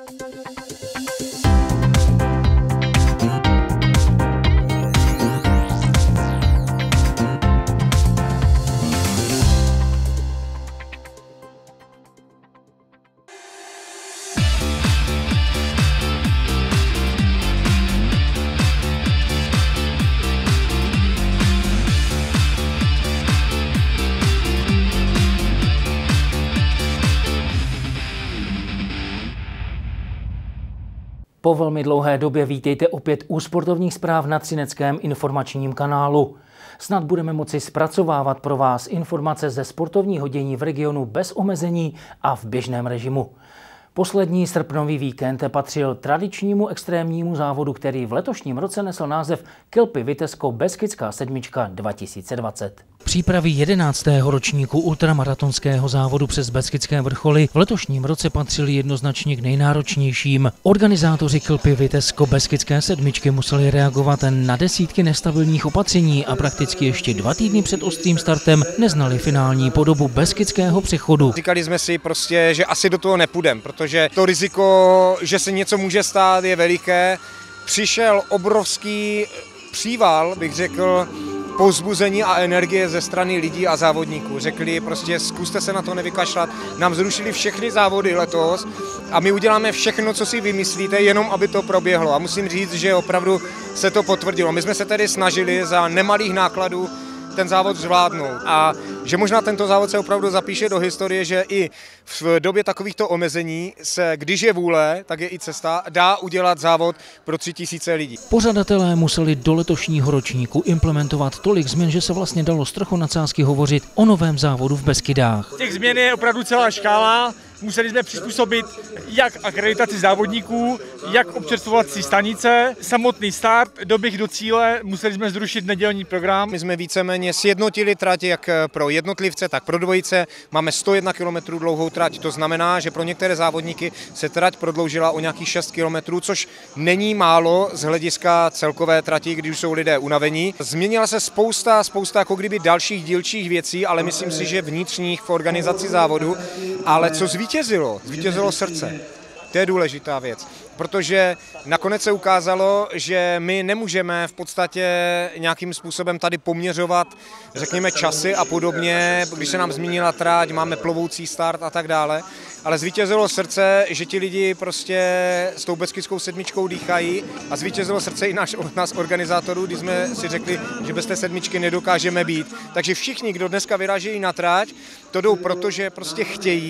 Po velmi dlouhé době vítejte opět u sportovních zpráv na Třineckém informačním kanálu. Snad budeme moci zpracovávat pro vás informace ze sportovního dění v regionu bez omezení a v běžném režimu. Poslední srpnový víkend patřil tradičnímu extrémnímu závodu, který v letošním roce nesl název Kilpy Vitezko Beskidská sedmička 2020. Přípravy 11. ročníku ultramaratonského závodu přes Beskydské vrcholy v letošním roce patřily jednoznačně k nejnáročnějším. Organizátoři Kilpy Vitezko Beskydské sedmičky museli reagovat na desítky nestabilních opatření a prakticky ještě 2 týdny před ostrým startem neznali finální podobu Beskydského přechodu. Říkali jsme si prostě, že asi do toho nepůjdeme, protože to riziko, že se něco může stát, je veliké. Přišel obrovský příval, bych řekl, povzbuzení a energie ze strany lidí a závodníků. Řekli prostě zkuste se na to nevykašlat. Nám zrušili všechny závody letos a my uděláme všechno, co si vymyslíte, jenom aby to proběhlo. A musím říct, že opravdu se to potvrdilo. My jsme se tedy snažili za nemalých nákladů ten závod zvládnout a že možná tento závod se opravdu zapíše do historie, že i v době takovýchto omezení se, když je vůle, tak je i cesta, dá udělat závod pro 3000 lidí. Pořadatelé museli do letošního ročníku implementovat tolik změn, že se vlastně dalo s trochu nadsázky hovořit o novém závodu v Beskydách. Těch změn je opravdu celá škála. Museli jsme přizpůsobit jak akreditaci závodníků, jak občerstvovací stanice, samotný start, doběh do cíle, museli jsme zrušit nedělní program. My jsme víceméně sjednotili trať jak pro jednotlivce, tak pro dvojice. Máme 101 km dlouhou trať, to znamená, že pro některé závodníky se trať prodloužila o nějakých 6 km, což není málo z hlediska celkové trati, když už jsou lidé unavení. Změnila se spousta jako kdyby dalších dílčích věcí, ale myslím si, že vnitřních v organizaci závodu, ale co zvítězilo srdce. To je důležitá věc, protože nakonec se ukázalo, že my nemůžeme v podstatě nějakým způsobem tady poměřovat, řekněme, časy a podobně, když se nám změnila trať, máme plovoucí start a tak dále, ale zvítězilo srdce, že ti lidi prostě s tou Beskidskou sedmičkou dýchají a zvítězilo srdce i nás organizátorů, když jsme si řekli, že bez té sedmičky nedokážeme být. Takže všichni, kdo dneska vyrážejí na trať, to jdou proto, že prostě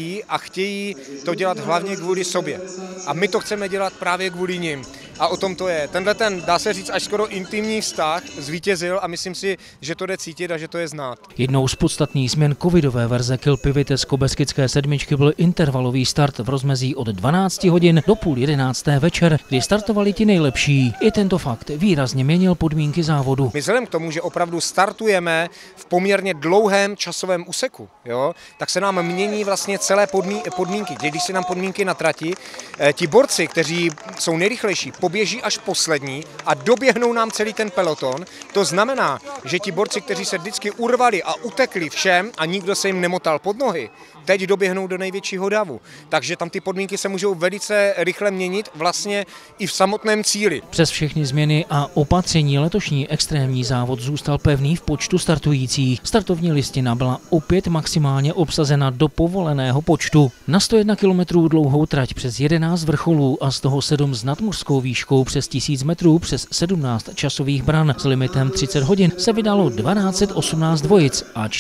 chtějí to dělat hlavně kvůli sobě. A my to chceme dělat právě kvůli nim. A o tom to je. Tenhle dá se říct, až skoro intimní vztah zvítězil a myslím si, že to jde cítit a že to je znát. Jednou z podstatných změn covidové verze Kilpy Vitezko Beskydské sedmičky byl intervalový start v rozmezí od 12 hodin do 10:30 večer, kdy startovali ti nejlepší. I tento fakt výrazně měnil podmínky závodu. My vzhledem k tomu, že opravdu startujeme v poměrně dlouhém časovém úseku, jo, tak se nám mění vlastně celé podmínky. Když se nám podmínky na trati, ti borci, kteří jsou nejrychlejší, poběží až poslední a doběhnou nám celý ten peloton. To znamená, že ti borci, kteří se vždycky urvali a utekli všem a nikdo se jim nemotal pod nohy, teď doběhnou do největšího davu. Takže tam ty podmínky se můžou velice rychle měnit vlastně i v samotném cíli. Přes všechny změny a opatření letošní extrémní závod zůstal pevný v počtu startujících. Startovní listina byla opět maximálně obsazena do povoleného počtu. Na 101 km dlouhou trať přes 11 vrcholů a z toho 7 s nadmořskou výškou přes 1000 metrů přes 17 časových bran s limitem 30 hodin se vydalo 1218 dvojic a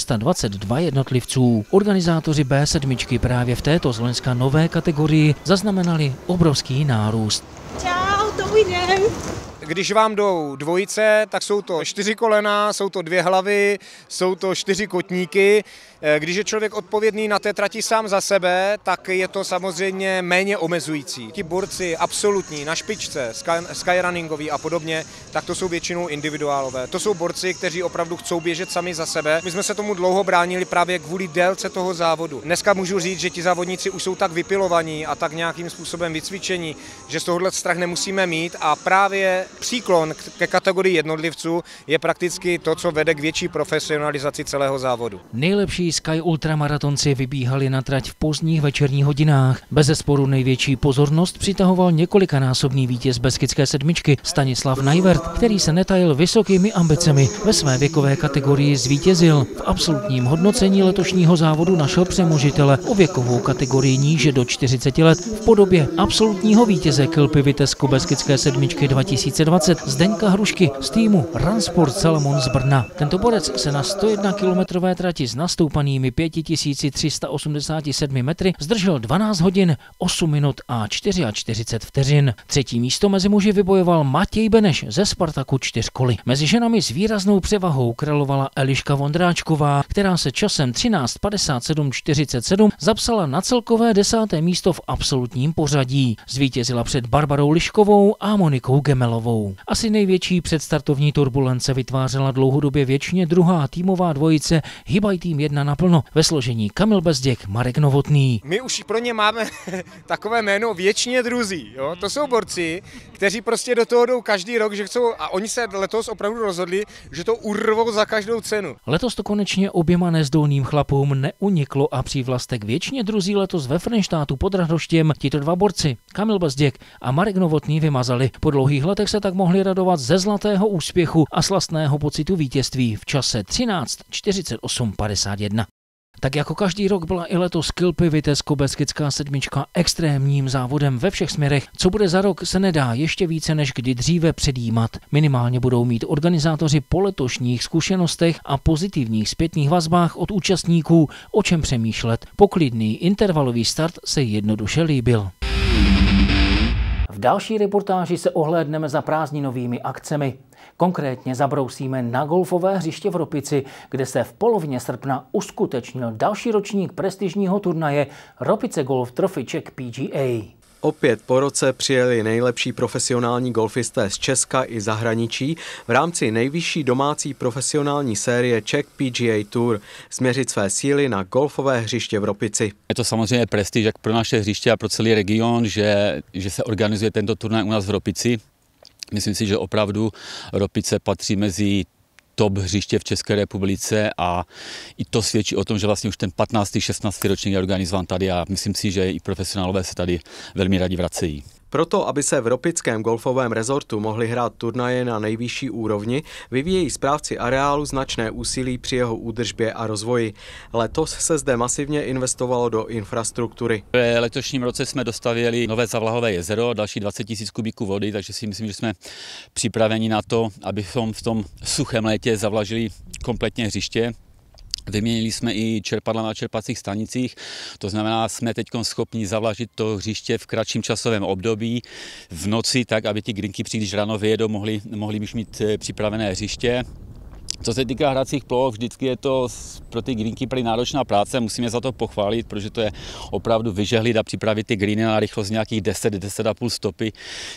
422 jednotlivců. Organizátoři B7 právě v této z loňska nové kategorii zaznamenali obrovský nárůst. Čau, to ujdem. Když vám jdou dvojice, tak jsou to 4 kolena, jsou to 2 hlavy, jsou to 4 kotníky. Když je člověk odpovědný na té trati sám za sebe, tak je to samozřejmě méně omezující. Ti borci absolutní na špičce, skyrunningoví a podobně, tak to jsou většinou individuálové. To jsou borci, kteří opravdu chcou běžet sami za sebe. My jsme se tomu dlouho bránili právě kvůli délce toho závodu. Dneska můžu říct, že ti závodníci už jsou tak vypilovaní a tak nějakým způsobem vycvičení, že z tohohle strach nemusíme mít a právě příklon ke kategorii jednotlivců je prakticky to, co vede k větší profesionalizaci celého závodu. Nejlepší Sky ultramaratonci vybíhali na trať v pozdních večerních hodinách. Bezesporu největší pozornost přitahoval několikanásobný vítěz Beskydské sedmičky Stanislav Najvert, který se netajil vysokými ambicemi. Ve své věkové kategorii zvítězil. V absolutním hodnocení letošního závodu našel přemožitele o věkovou kategorii níže do 40 let v podobě absolutního vítěze Kilpy Vitesco Beskydské sedmičky 2020 Zdeňka Hrušky z týmu Runsport Salomon z Brna. Tento borec se na 101-kilometrové trati s nastoupanými 5387 metry zdržel 12 hodin, 8 minut a 44 vteřin. Třetí místo mezi muži vybojoval Matěj Beneš ze Spartaku 4 koly. Mezi ženami s výraznou převahou královala Eliška Vondráčková, která se časem 13:57:47 zapsala na celkové 10. místo v absolutním pořadí. Zvítězila před Barbarou Liškovou a Monikou Gemelovou. Asi největší předstartovní turbulence vytvářela dlouhodobě věčně druhá týmová dvojice Hybaj tým 1 naplno ve složení Kamil Bezděk, Marek Novotný. My už pro ně máme takové jméno věčně druzí. Jo? To jsou borci, kteří prostě do toho jdou každý rok, že chcou, a oni se letos opravdu rozhodli, že to urvou za každou cenu. Letos to konečně oběma nezdolným chlapům neuniklo a přívlastek věčně druzí letos ve Frenštátu pod Radhoštěm tito dva borci, Kamil Bezděk a Marek Novotný, vymazali. Po dlouhých letech se tak mohli radovat ze zlatého úspěchu a slastného pocitu vítězství v čase 13:48:51. Tak jako každý rok byla i letos Kilpy Vitesco Beskydská sedmička extrémním závodem ve všech směrech. Co bude za rok, se nedá ještě více než kdy dříve předjímat. Minimálně budou mít organizátoři po letošních zkušenostech a pozitivních zpětných vazbách od účastníků o čem přemýšlet. Poklidný intervalový start se jednoduše líbil. V další reportáži se ohlédneme za prázdninovými akcemi. Konkrétně zabrousíme na golfové hřiště v Ropici, kde se v polovině srpna uskutečnil další ročník prestižního turnaje Ropice Golf Trophy Czech PGA. Opět po roce přijeli nejlepší profesionální golfisté z Česka i zahraničí v rámci nejvyšší domácí profesionální série Czech PGA Tour změřit své síly na golfové hřiště v Ropici. Je to samozřejmě prestiž jak pro naše hřiště a pro celý region, že se organizuje tento turnaj u nás v Ropici. Myslím si, že opravdu Ropice patří mezi top hřiště v České republice a i to svědčí o tom, že vlastně už ten 15. 16. ročník je organizován tady a myslím si, že i profesionálové se tady velmi rádi vracejí. Proto, aby se v ropickém golfovém rezortu mohli hrát turnaje na nejvyšší úrovni, vyvíjejí správci areálu značné úsilí při jeho údržbě a rozvoji. Letos se zde masivně investovalo do infrastruktury. V letošním roce jsme dostavěli nové zavlahové jezero, další 20 000 kubíků vody, takže si myslím, že jsme připraveni na to, abychom v tom suchém létě zavlažili kompletně hřiště. Vyměnili jsme i čerpadla na čerpacích stanicích, to znamená, jsme teď schopni zavlažit to hřiště v kratším časovém období v noci, tak aby ty greenky, když ráno vyjedou, mohli už mít připravené hřiště. Co se týká hracích ploch, vždycky je to pro ty greenkeepery náročná práce, musíme za to pochválit, protože to je opravdu vyžehlit a připravit ty greeny na rychlost nějakých 10–10,5 stopy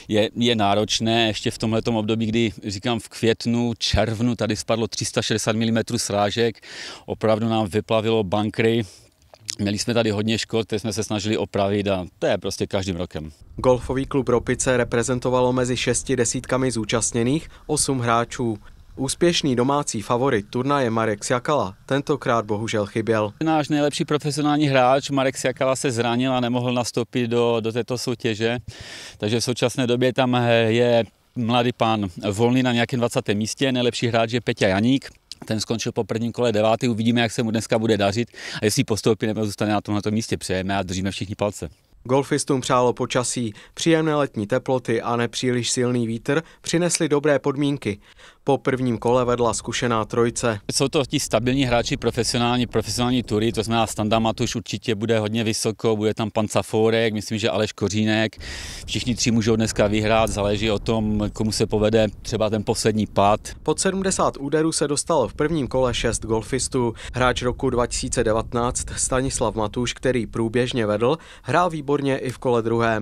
je náročné. Ještě v tomhletom období, kdy říkám v květnu, červnu, tady spadlo 360 mm srážek, opravdu nám vyplavilo bunkry. Měli jsme tady hodně škod, které jsme se snažili opravit a to je prostě každým rokem. Golfový klub Ropice reprezentovalo mezi 6 desítkami zúčastněných 8 hráčů. Úspěšný domácí favorit turnaje Marek Sjakala tentokrát bohužel chyběl. Náš nejlepší profesionální hráč Marek Sjakala se zranil a nemohl nastoupit do této soutěže, takže v současné době tam je mladý pán volný na nějakém 20. místě, nejlepší hráč je Peťa Janík. Ten skončil po prvním kole 9. Uvidíme, jak se mu dneska bude dařit a jestli postoupí nebo zůstane na tomto místě. Přejeme a držíme všichni palce. Golfistům přálo počasí, příjemné letní teploty a nepříliš silný vítr přinesly dobré podmínky. Po prvním kole vedla zkušená trojice. Jsou to ti stabilní hráči, profesionální tury, to znamená Standa Matuš určitě bude hodně vysoko, bude tam pan Cafourek, myslím, že Aleš Kořínek. Všichni tři můžou dneska vyhrát, záleží o tom, komu se povede třeba ten poslední pád. Pod 70 úderů se dostalo v prvním kole 6 golfistů. Hráč roku 2019 Stanislav Matuš, který průběžně vedl, hrál výborně i v kole druhém.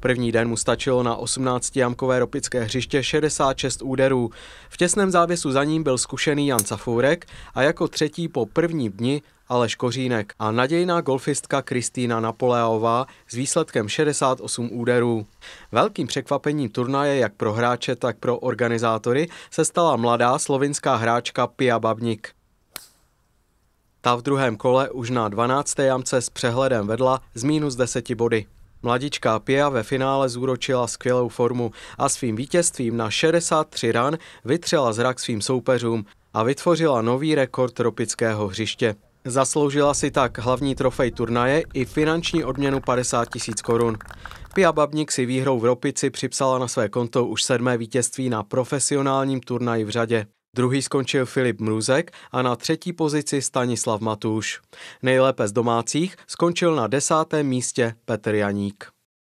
První den mu stačilo na 18-jamkové ropické hřiště 66 úderů. V těsném závěsu za ním byl zkušený Jan Cafourek a jako třetí po prvním dni Aleš Kořínek a nadějná golfistka Kristýna Napoleová s výsledkem 68 úderů. Velkým překvapením turnaje jak pro hráče, tak pro organizátory se stala mladá slovinská hráčka Pia Babnik. Ta v druhém kole už na 12. jamce s přehledem vedla z -10 body. Mladička Pia ve finále zúročila skvělou formu a svým vítězstvím na 63 ran vytřela zrak svým soupeřům a vytvořila nový rekord ropického hřiště. Zasloužila si tak hlavní trofej turnaje i finanční odměnu 50 000 korun. Pia Babnik si výhrou v Ropici připsala na své konto už 7. vítězství na profesionálním turnaji v řadě. Druhý skončil Filip Mruzek a na 3. pozici Stanislav Matúš. Nejlépe z domácích skončil na 10. místě Petr Janík.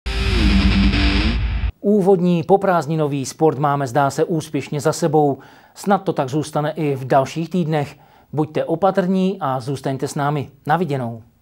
Úvodní poprázdninový sport máme, zdá se, úspěšně za sebou. Snad to tak zůstane i v dalších týdnech. Buďte opatrní a zůstaňte s námi. Na viděnou.